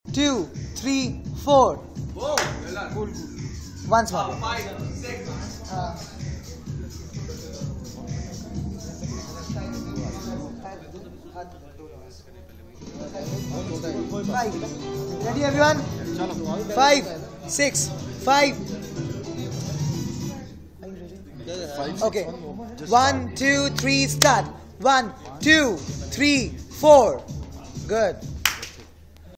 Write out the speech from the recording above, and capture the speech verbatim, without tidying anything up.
two, three, four. Whoa, cool. Once more. Five, six. Uh, Five. Ready, everyone? Five, six, five. Are you ready? Okay. One, two, three, start. One, two, three, four. Good.